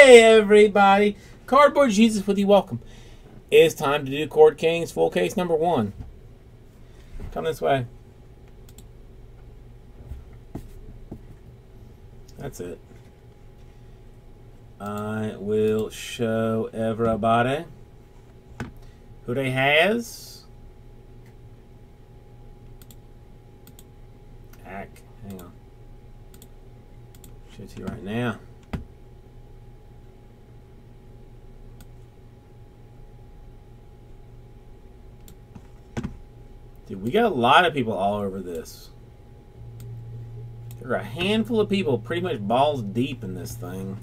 Hey everybody, Cardboard Jesus with you. Welcome. It's time to do Court Kings full case number 1. Come this way. That's it. I will show everybody who they has. Hang on. Show it to you right now. Dude, we got a lot of people all over this. There are a handful of people pretty much balls deep in this thing.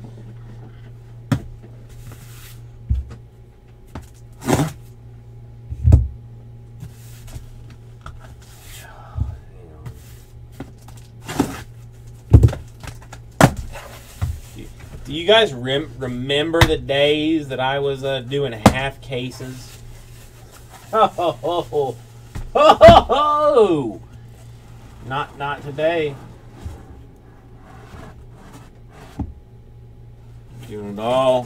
Do you guys remember the days that I was doing half cases? Oh, not today. Doing it all.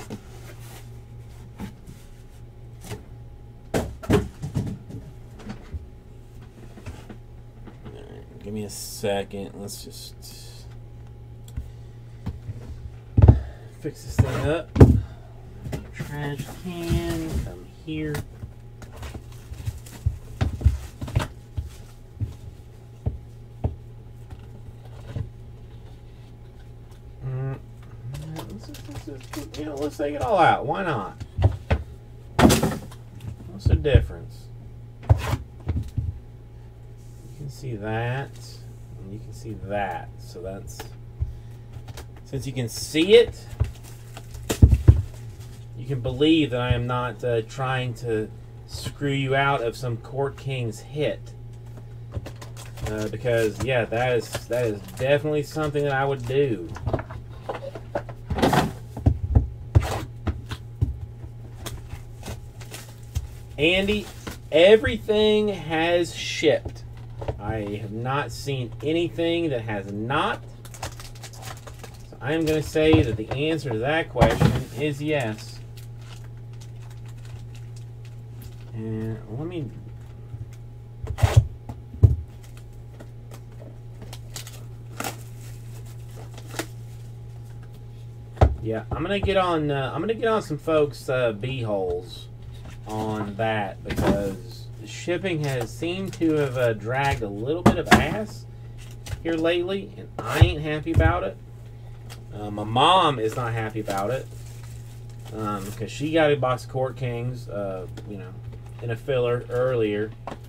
Alright, give me a second. Let's just fix this thing up. Trash can, come here. Let's take it all out. Why not? What's the difference? You can see that, and you can see that. So that's, since you can see it, you can believe that I am not trying to screw you out of some Court Kings hit. Because yeah, that is definitely something that I would do. Andy, everything has shipped. I have not seen anything that has not. So I am going to say that the answer to that question is yes. And let me... Yeah, I'm gonna get on some folks' b-holes on that, because the shipping has seemed to have dragged a little bit of ass here lately, and I ain't happy about it. My mom is not happy about it, because she got a box of Court Kings, you know, in a filler earlier.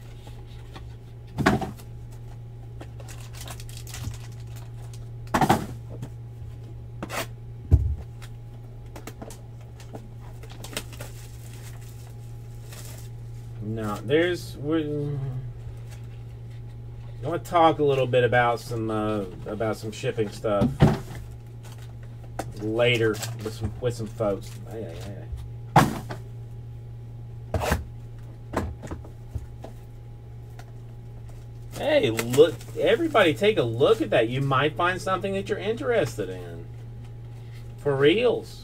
No, I want to talk a little bit about some shipping stuff later with some folks. Hey, look! Everybody, take a look at that. You might find something that you're interested in. For reals.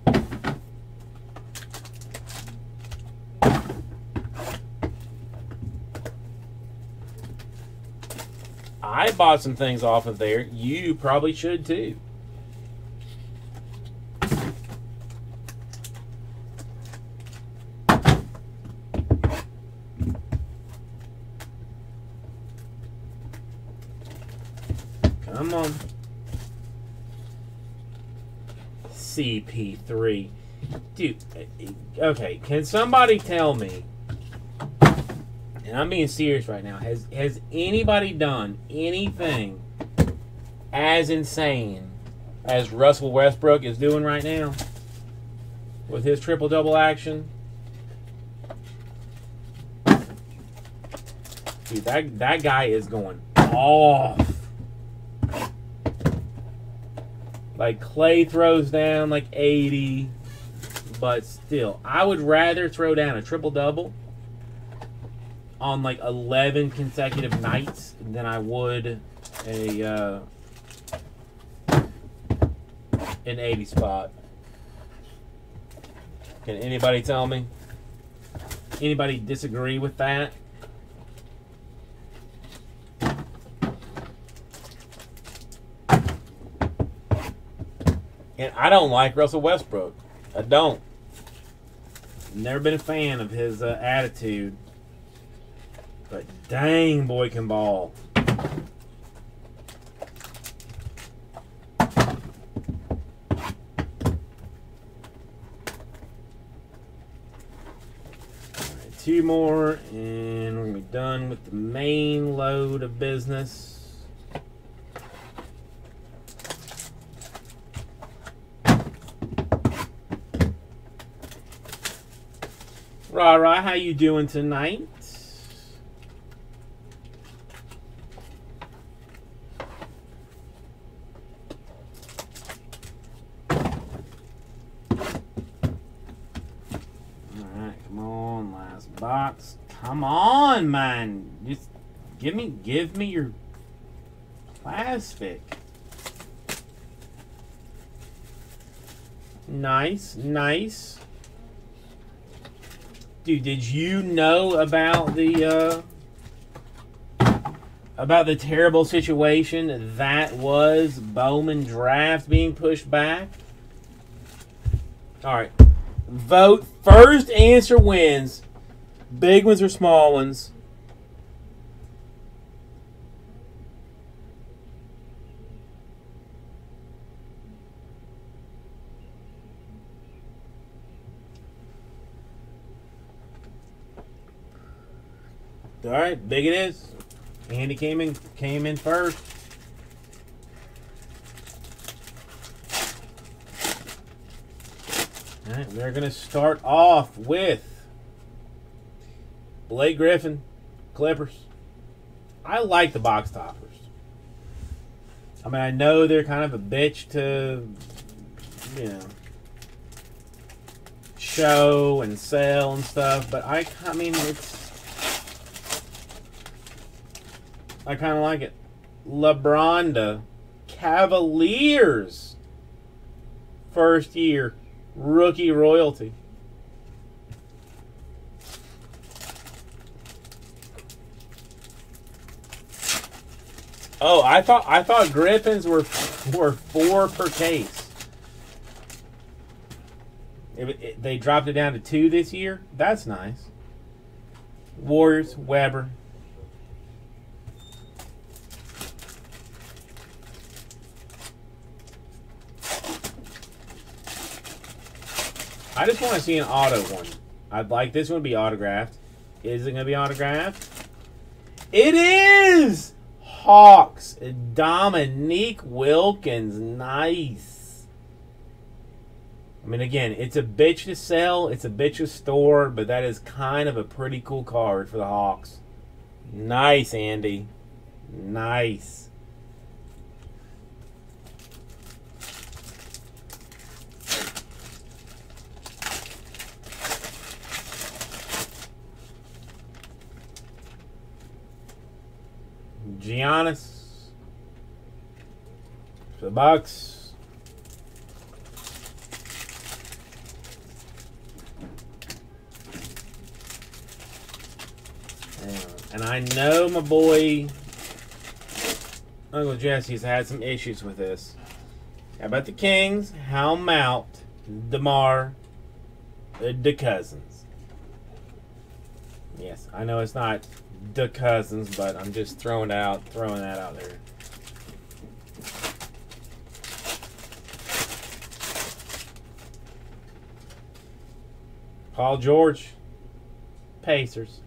I bought some things off of there. You probably should too. Come on. CP3. Dude, okay, can somebody tell me, and I'm being serious right now, has anybody done anything as insane as Russell Westbrook is doing right now with his triple-double action? Dude, that guy is going off. Like, Clay throws down like 80, but still, I would rather throw down a triple-double on like 11 consecutive nights than I would an 80 spot. Can anybody tell me? Anybody disagree with that? And I don't like Russell Westbrook. I don't. Never been a fan of his attitude. But dang, boy can ball. Alright, 2 more, and we're going to be done with the main load of business. Rah, how you doing tonight? Alright, come on, last box. Come on, man. Just give me your plastic. Nice, nice. Dude, did you know about the terrible situation that was Bowman draft being pushed back? All right, vote. First answer wins. Big ones or small ones? All right, big it is. Andy came in first. All right, we're gonna start off with Blake Griffin, Clippers. I like the box toppers. I mean, I know they're kind of a bitch to, show and sell and stuff, but I mean, I kind of like it. LeBronda, Cavaliers, first year, rookie royalty. Oh, I thought Griffins were 4 per case. They dropped it down to 2 this year. That's nice. Warriors, Weber. I just want to see an auto one. I'd like this one to be autographed. Is it going to be autographed? It is! Hawks. Dominique Wilkins. Nice. I mean, again, it's a bitch to sell. It's a bitch to store. But that is kind of a pretty cool card for the Hawks. Nice, Andy. Nice. Giannis for the Bucks. And I know my boy Uncle Jesse's had some issues with this. How about the Kings? How about DeMar DeCousins? Yes, I know it's not DeCousins, but I'm just throwing that out there. Paul George, Pacers.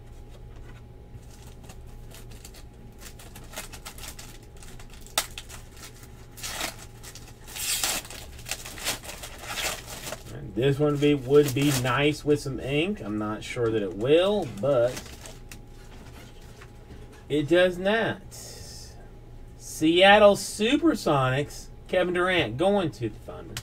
And this one would be nice with some ink. I'm not sure that it will, but it does not. Seattle Supersonics, Kevin Durant going to the Thunder.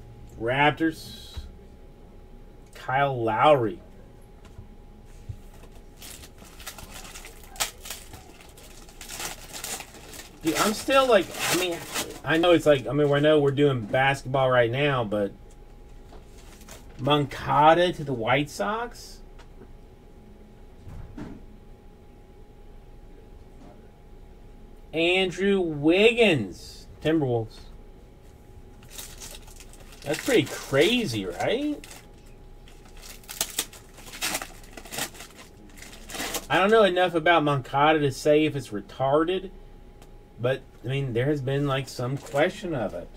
Raptors, Kyle Lowry. See, I'm still like, I mean, I know it's like, I mean, I know we're doing basketball right now, but Moncada to the White Sox? Andrew Wiggins, Timberwolves. That's pretty crazy, right? I don't know enough about Moncada to say if it's retarded, but, I mean, there has been, like, some question of it.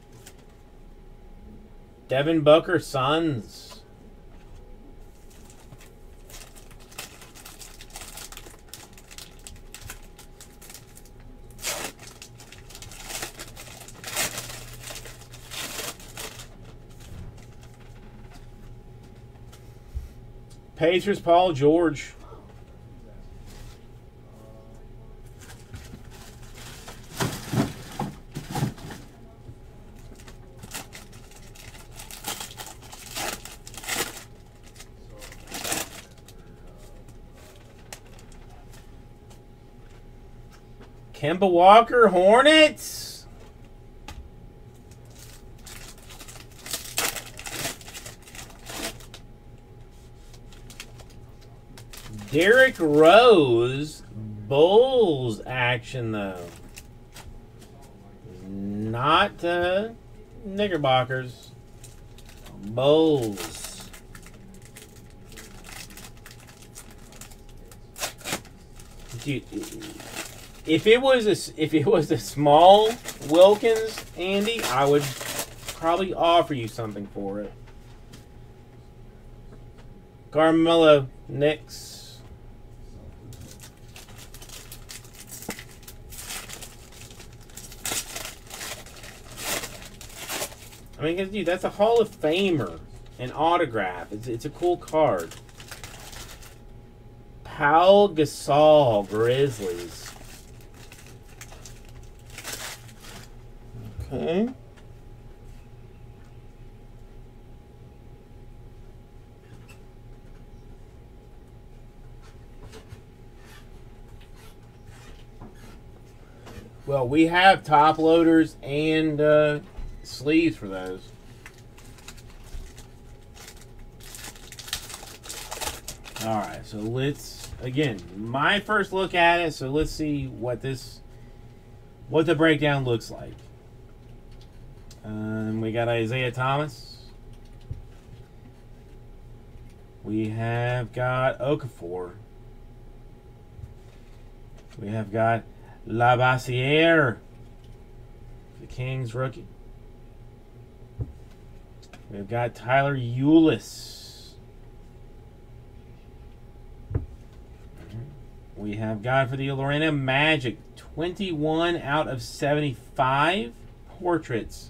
Devin Booker, Suns. Pacers, Paul George. Kemba Walker, Hornets. Derrick Rose, Bulls action though. Not Knickerbockers. Bulls. Dude, if it was a small Wilkins, Andy, I would probably offer you something for it. Carmelo, Knicks. I mean, dude, that's a Hall of Famer, an autograph. It's a cool card. Pau Gasol, Grizzlies. Okay. Well, we have top loaders and sleeves for those. All right, so let's again my first look at it. So let's see what the breakdown looks like. We got Isaiah Thomas. We have got Okafor. We have got Labassiere, the Kings rookie. We've got Tyler Ulis. We have got for the Orlando Magic 21 out of 75 portraits.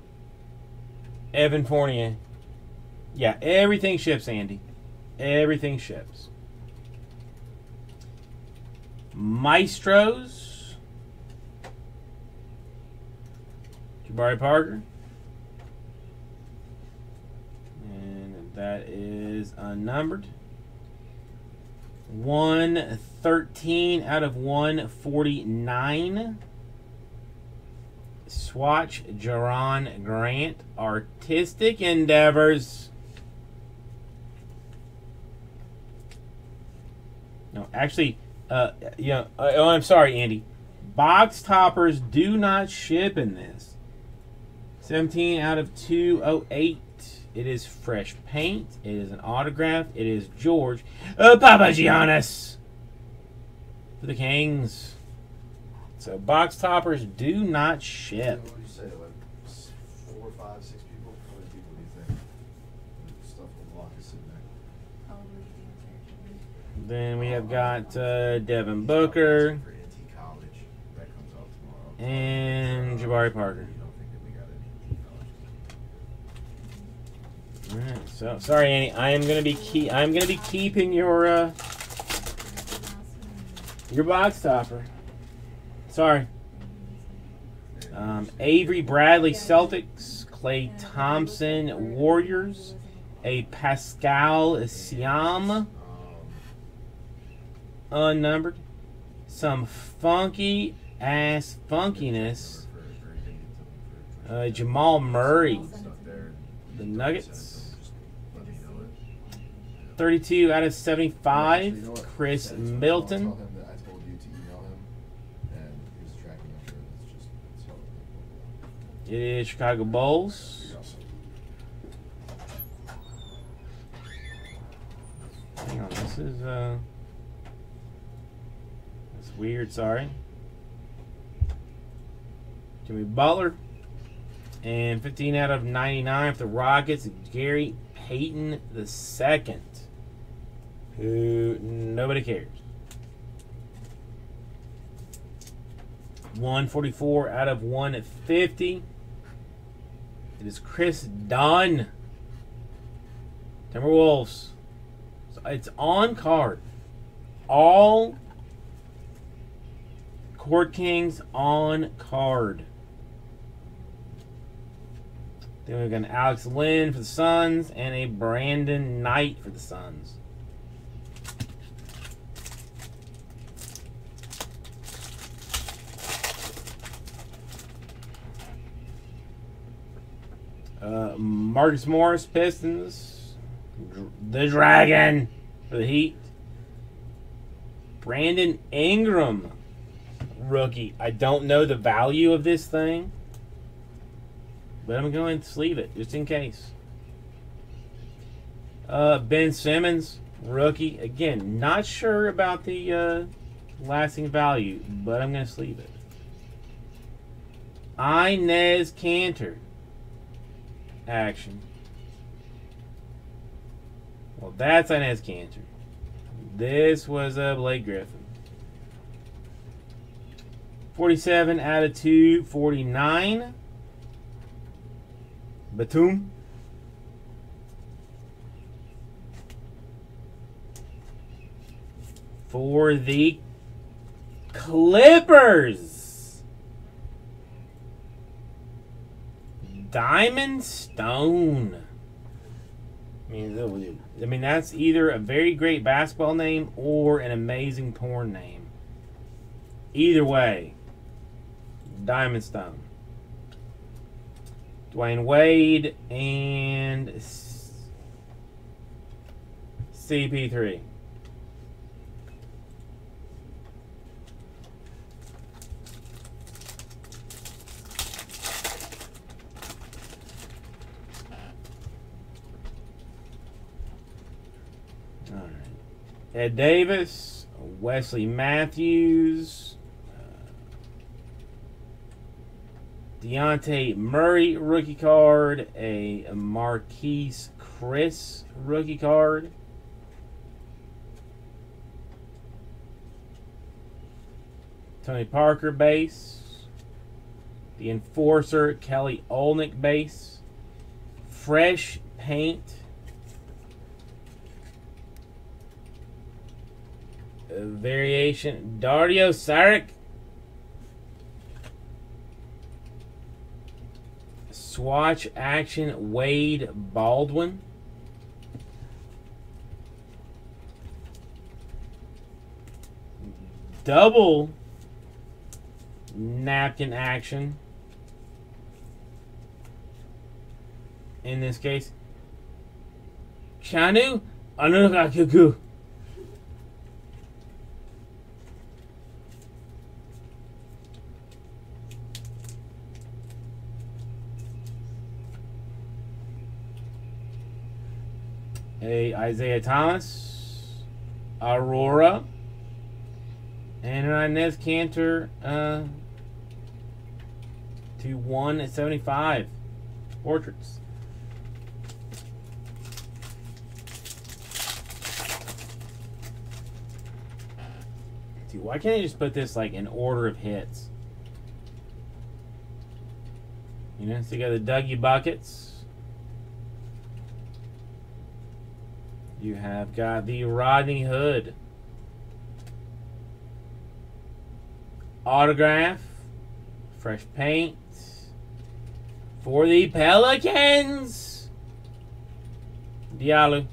Evan Fournier. Yeah, everything ships, Andy. Everything ships. Maestros. Jabari Parker. And that is unnumbered. 113 out of 149. Swatch Jaron Grant. Artistic Endeavors. No, actually, I'm sorry, Andy. Box toppers do not ship in this. 17 out of 208. It is fresh paint. It is an autograph. It is George Papagiannis for the Kings. So box toppers do not ship. What do you say? Like 4, 5, 6 people? How many people do you think? Stuff will block us in there. Then we have got Devin Booker For NT College, that comes out tomorrow. and Jabari Parker. You don't think that we got any NT College? All right. So sorry, Annie. I'm gonna be keeping your box topper. Sorry. Avery Bradley Celtics, Klay Thompson Warriors, a Pascal Siam unnumbered, some funky ass funkiness. Jamal Murray, the Nuggets. 32 out of 75. Chris Middleton. Tell him that I told you to email him, and he was tracking. I'm sure it's just It is Chicago Bulls. Hang on, this is that's weird. Sorry. Jimmy Butler, and 15 out of 99 for the Rockets. Gary Payton II, who nobody cares. 144 out of 150. It is Chris Dunn. Timberwolves. So it's on card. All Court Kings on card. Then we've got an Alex Len for the Suns and a Brandon Knight for the Suns. Marcus Morris, Pistons. The Dragon for the Heat. Brandon Ingram, rookie. I don't know the value of this thing, but I'm going to sleeve it just in case. Ben Simmons, rookie. Again, not sure about the lasting value, but I'm going to sleeve it. Inez Kanter. Action. Well, that's Inez Kanter. This was Blake Griffin. 47 out of 249. Batum. For the Clippers. Diamond Stone. I mean, that's either a very great basketball name or an amazing porn name. Either way, Diamond Stone. Dwayne Wade and CP3. Ed Davis, Wesley Matthews, Dejounte Murray rookie card, a Marquise Chris rookie card, Tony Parker base, the Enforcer Kelly Olynyk base, fresh paint. Variation Dario Saric, swatch action Wade Baldwin, double napkin action, in this case Chanu Anunokakuku. A Isaiah Thomas, Aurora, and an Inez Kanter to 175 portraits. Dude, why can't they just put this like in order of hits? You know, so you got the Dougie Buckets. You have got the Rodney Hood autograph, fresh paint for the Pelicans. Diallo.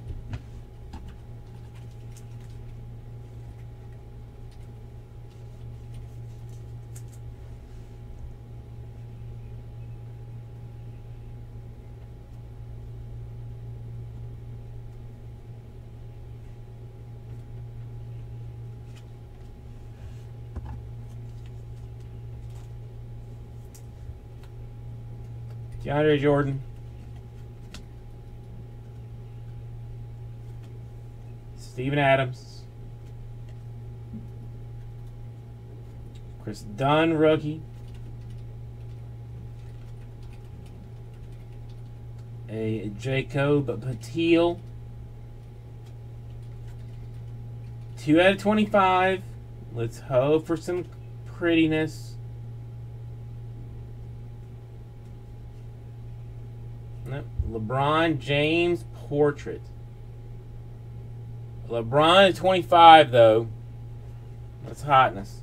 DeAndre Jordan. Steven Adams. Chris Dunn, rookie. A Jacob Patil. 2 out of 25. Let's hope for some prettiness. Nope. LeBron James portrait. LeBron at 25 though. That's hotness.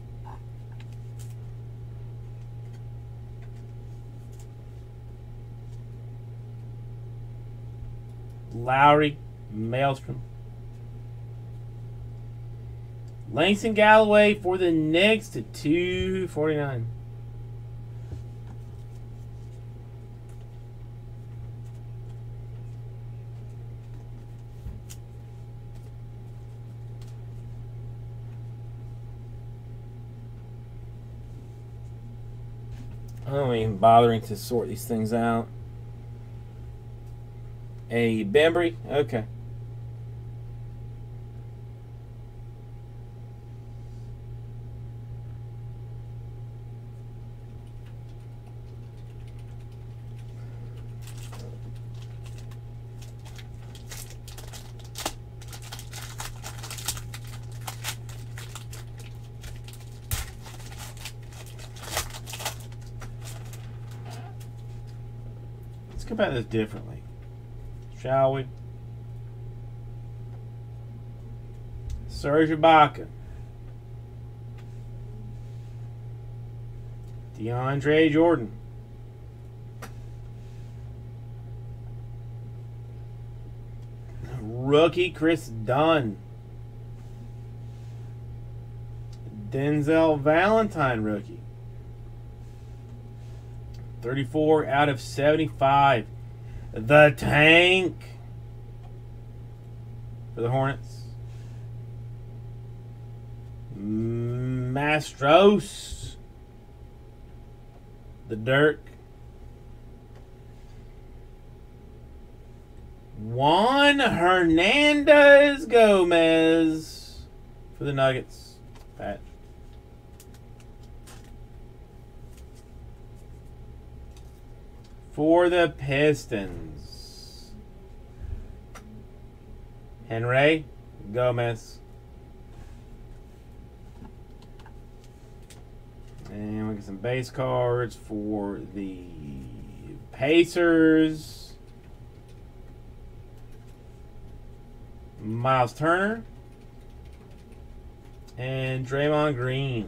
Lowry, Maelstrom. Langston Galloway for the Knicks to 249. I'm not even bothering to sort these things out. A Bembry, okay. Let's go about this differently, shall we? Serge Ibaka, DeAndre Jordan, rookie Chris Dunn, Denzel Valentine rookie. 34 out of 75. The Tank for the Hornets. Mastros. The Dirk. Juan Hernandez Gomez for the Nuggets. Pat. For the Pistons, Henry Gomez. And we get some base cards for the Pacers. Miles Turner. And Draymond Green.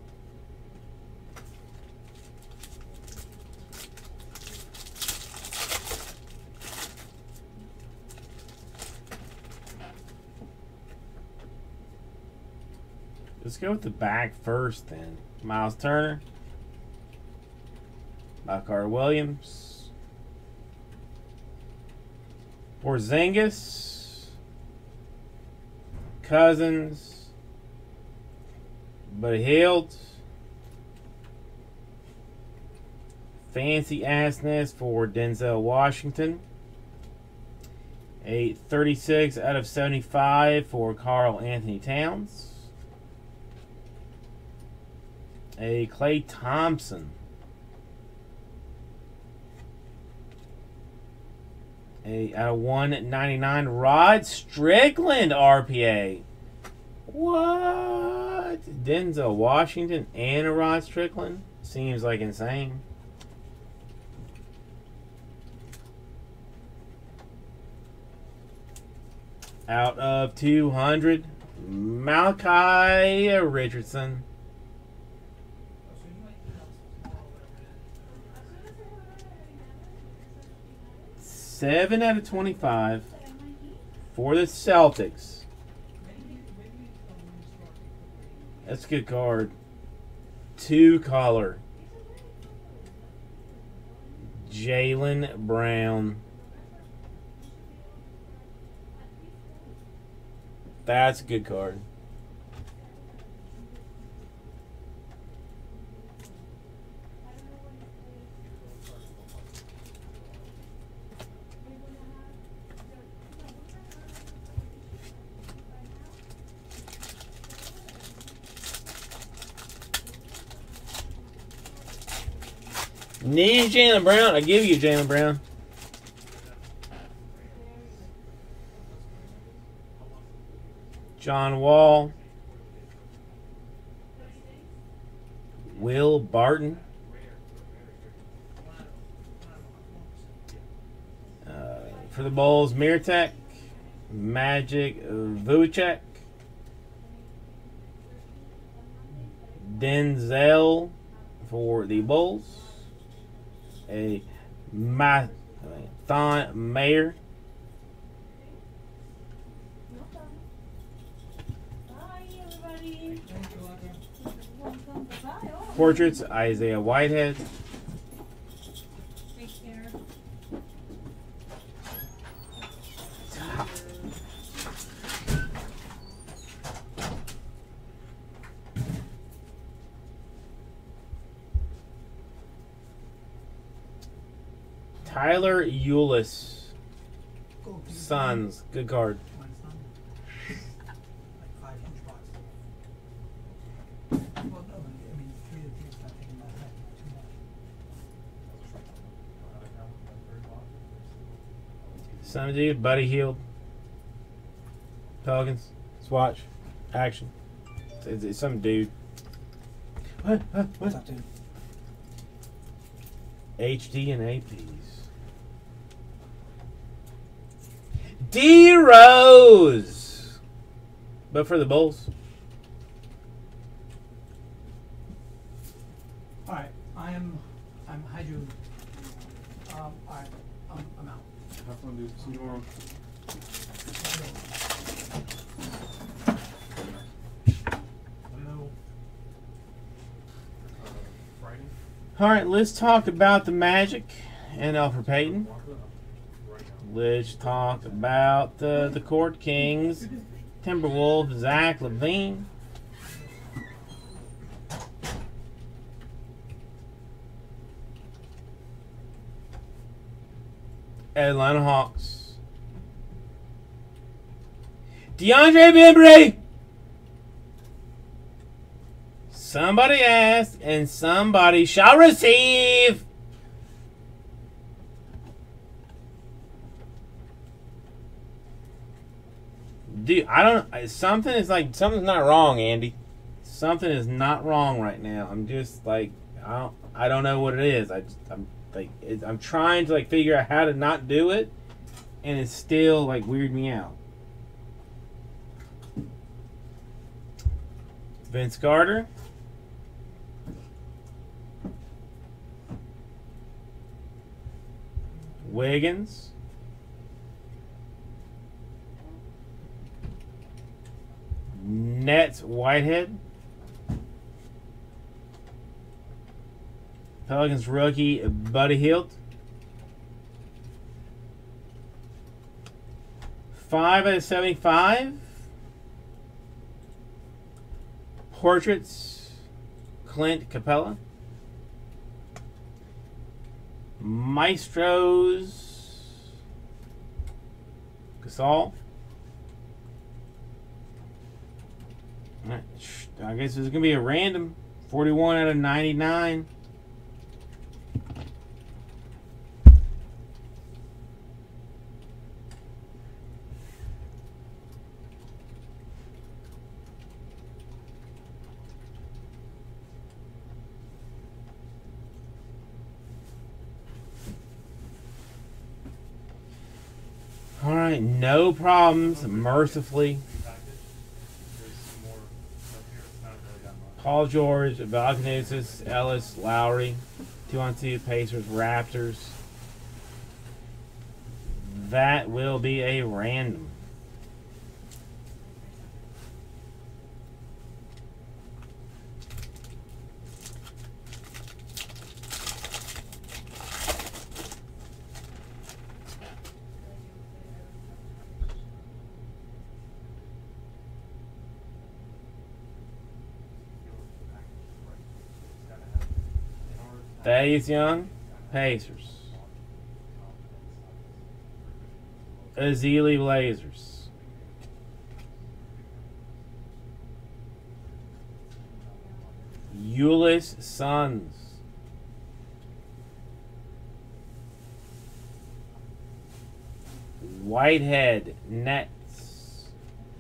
Let's go with the back first then. Miles Turner. Bakar Williams. Porzingis. Cousins. Buddy Hield. Fancy assness for Denzel Washington. A 36 out of 75 for Karl Anthony Towns. A Klay Thompson. A out of 199 Rod Strickland RPA. What? Denzel Washington and a Rod Strickland? Seems like insane. Out of 200 Malachi Richardson. 7 out of 25 for the Celtics. That's a good card. 2-color. Jaylen Brown. That's a good card. Need Jaylen Brown? I give you Jaylen Brown. John Wall. Will Barton. For the Bulls, Mirtek. Magic Vucek. Denzel for the Bulls. A Thon Mayer. Portraits, Isaiah Whitehead. Tyler Ulis. Suns. Good card. Some dude, Buddy Hield. Pelicans. Swatch. Action. It's some dude. What? What's up, dude? HD and APs. D Rose. But for the Bulls. Alright, I'm Hydro. Alright, I'm out. Have fun, dude. See you tomorrow. Friday? Alright, let's talk about the Magic and Elfrid Payton. Let's talk about the Court Kings, Timberwolves, Zach LaVine. Atlanta Hawks. DeAndre Bembry. Somebody asked, and somebody shall receive. Dude, I don't. Something's not wrong, Andy. Something is not wrong right now. I'm just like, I don't know what it is. I'm trying to like figure out how to not do it, and it's still like weirding me out. Vince Carter. Wiggins. Nets Whitehead. Pelicans rookie Buddy Hield. 5/75. Portraits Clint Capella. Maestros Gasol. Alright, I guess this is gonna be a random 41/99. Alright, no problems, mercifully. Paul George, Valkanosis, Ellis, Lowry, 2-on-2, Pacers, Raptors. That will be a random. Thaddeus Young, Pacers. Azili Blazers. Ulis Suns. Whitehead, Nets.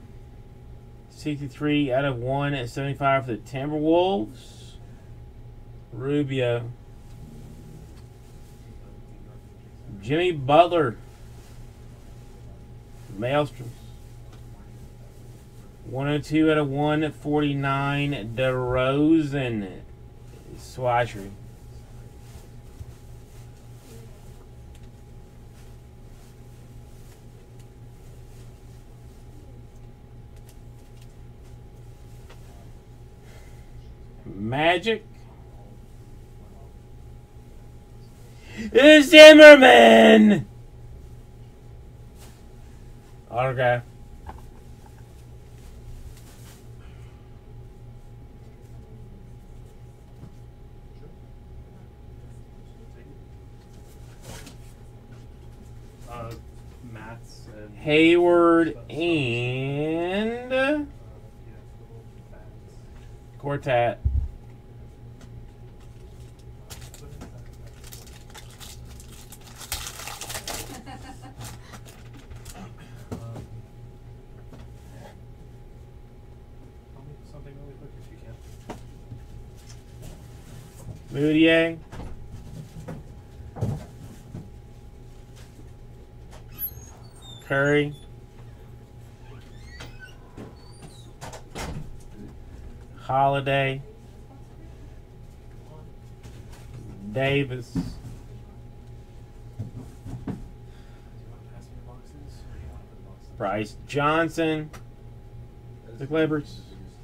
63 out of 175 for the Timberwolves. Rubio. Jimmy Butler. Maelstrom. 102 out of 149. DeRozan. Swatchery. Magic. Zimmerman. Autograph. Mats and Hayward and Quartet. something really quick if you can. Moutier. Curry. Holiday. Davis. Do you want to pass me your boxes, or do you want to put the boxes? Bryce Johnson. The Clippers.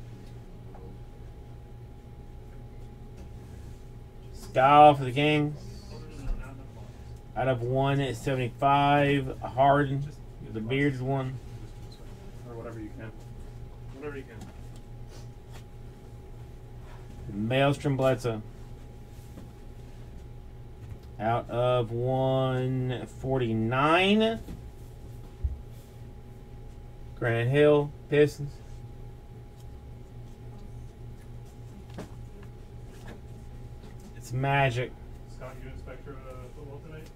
Scala for the Kings. No, not the boxes. Out of 175. Harden. Just use The boxes. Beards one. Or whatever you can. Whatever you can. Maelstrom Bledsoe. Out of 149. Grant Hill, Pistons. It's Magic. Scott, you expect for football tonight?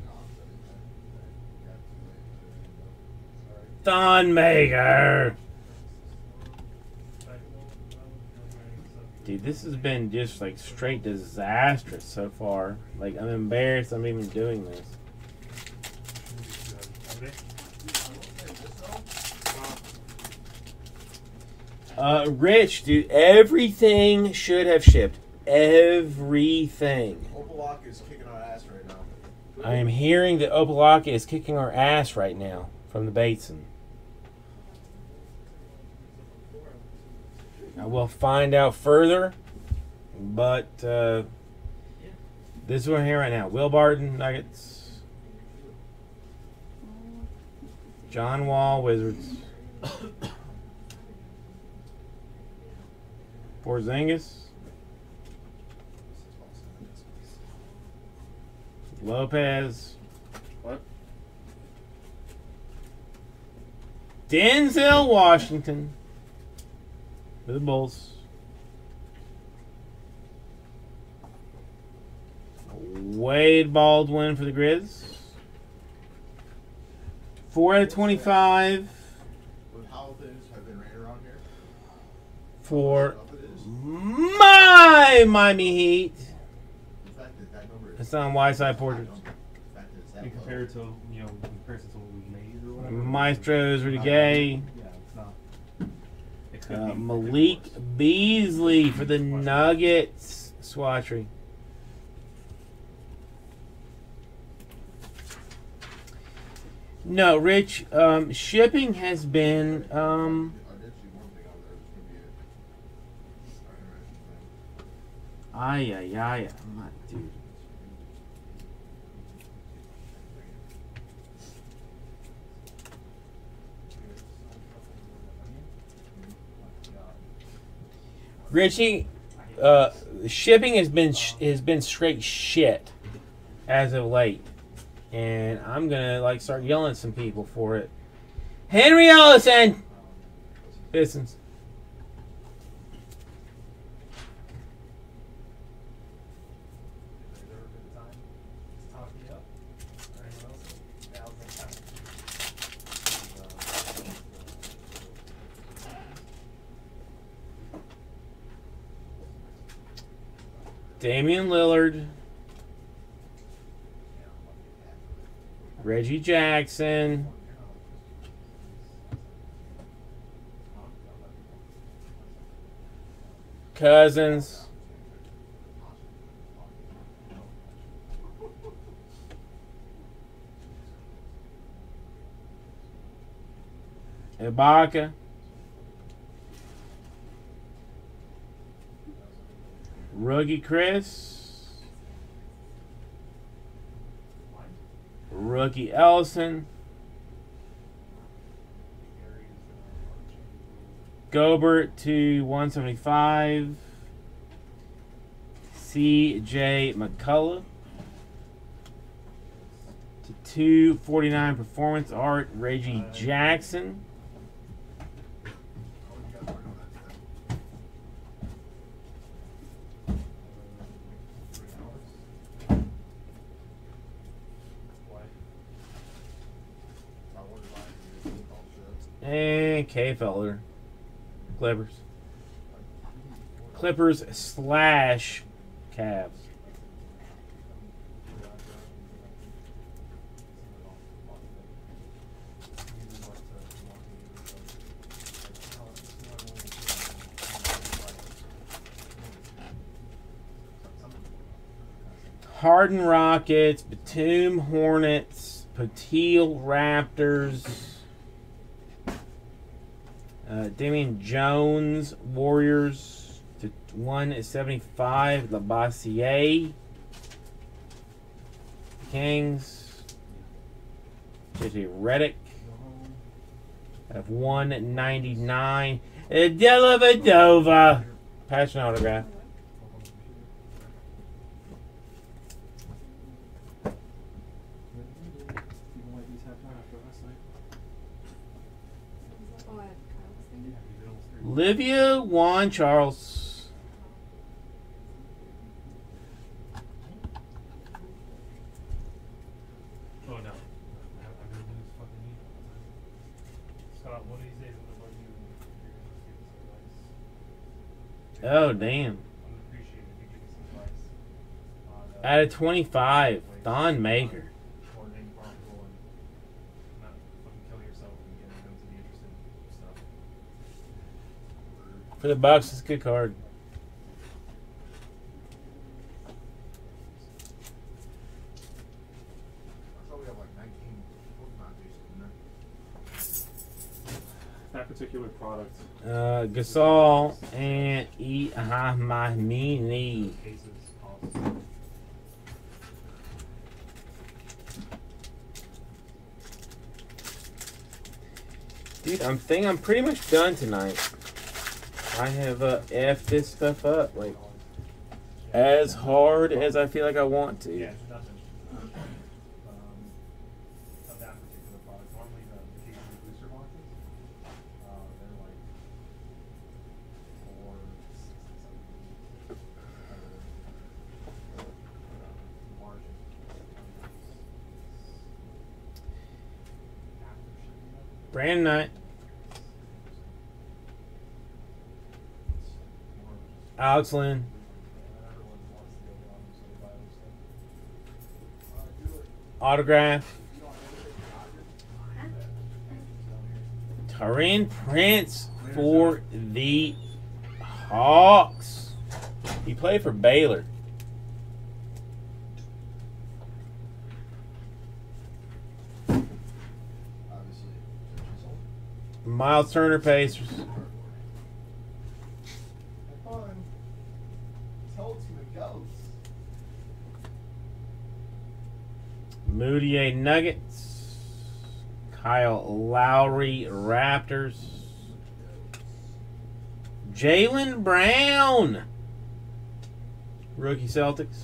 Thonmaker. Basketball? Dude, this has been just like straight disastrous so far. Like, I'm embarrassed I'm even doing this. Rich, dude, everything should have shipped. Everything. Opalaka is kicking our ass right now. I am hearing that Opalaka is kicking our ass right now from the Bateson. I will find out further, but this is what I'm hearing right now. Will Barton, Nuggets. John Wall, Wizards. Porzingis. Lopez. What? Denzel Washington for the Bulls. Wade Baldwin for the Grizz. 4 out of 25 With how things have been ran around here. for How it is. my Miami Heat. The fact that that number is. It's on Whiteside Portraits. The fact that it's that You low. compare it to, you know, in comparison to what we made or whatever. Maestro's Rudy Gay. Yeah, it's not. It could be Malik worse. Beasley for the Nuggets. Swatchery. No, Rich, shipping has been, I did see one thing on there. It's going to be a interesting thing. ay, dude. Richie, shipping has been straight shit as of late, and I'm gonna like start yelling at some people for it. Henry Ellison, Pistons. Is there a good time to talk me up? Or anyone else? Now's the time. Damian Lillard. Reggie Jackson. Cousins. Ibaka. Rookie Chris. Rookie Ellison. Gobert to 175. C.J. McCullough. To 249 performance art, Reggie Jackson. And K. Felder. Clippers. Clippers slash Cavs. Harden Rockets, Batum Hornets, Patil Raptors, Damian Jones Warriors to 175, Labassiere Kings, JJ Redick of 199, Dellavedova patch autograph. Olivia Juan Charles. Oh no. I'm gonna lose fucking you. Scott, one of these days I'm gonna love you and you're gonna give me some advice. Oh, damn. I'm gonna appreciate it if you give me some advice. Out of 25, Thon Maker. Or being profitable and not fucking kill yourself and get into the interesting stuff. For the Bucks, it's a good card. I thought we have like 19 Pokemon pieces in there. That particular product. Gasol and Ihahmini. Cases cost. Dude, I'm pretty much done tonight. I have effed this stuff up like as hard as I feel like I want to. Yeah, there's nothing of that particular product. Normally the case booster boxes, they're like 4, 6, 7 margin. Brand Knight, Alex Lynn, autograph, Taurean Prince for the Hawks. He played for Baylor. Obviously. Miles Turner, Pacers. Have fun. Told you it goes. Moutier Nuggets. Kyle Lowry Raptors. Jaylen Brown. Rookie Celtics.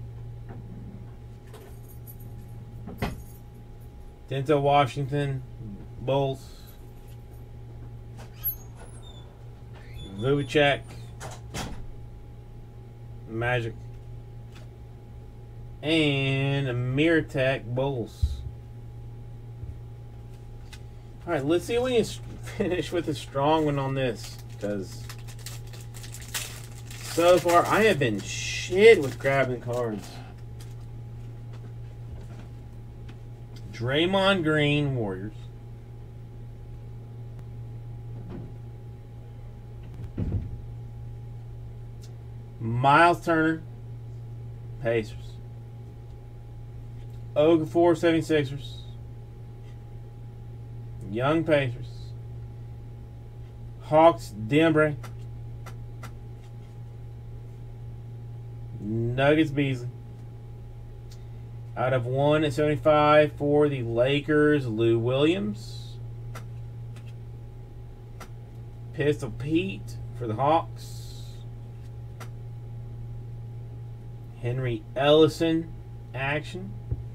Denzel Washington Bulls. Vucevic Magic. And Mirtek Bulls. Alright, let's see if we can finish with a strong one on this. Because So far, I have been shit with grabbing cards. Draymond Green, Warriors. Miles Turner, Pacers. Okafor, 76ers. Young Pacers. Hawks, Dembre. Nuggets, Beasley. Out of 1/75 for the Lakers, Lou Williams. Pistol Pete for the Hawks. Henry Ellison, action.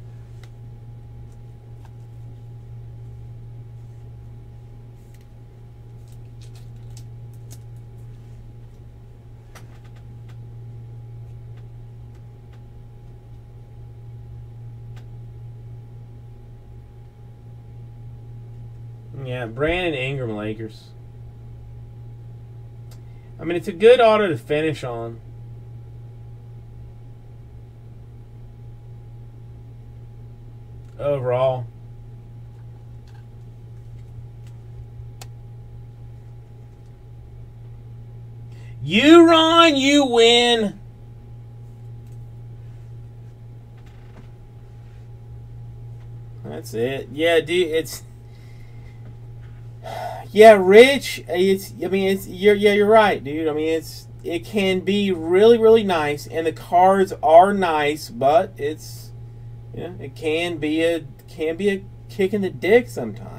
Yeah, Brandon Ingram, Lakers. I mean, it's a good auto to finish on. Overall. You, Ron, you win. That's it. Yeah, dude, it's... Yeah, Rich, it's... I mean, it's... You're right, dude. I mean, it can be really, really nice, and the cards are nice, but it's... Yeah, it can be a kick in the dick sometimes.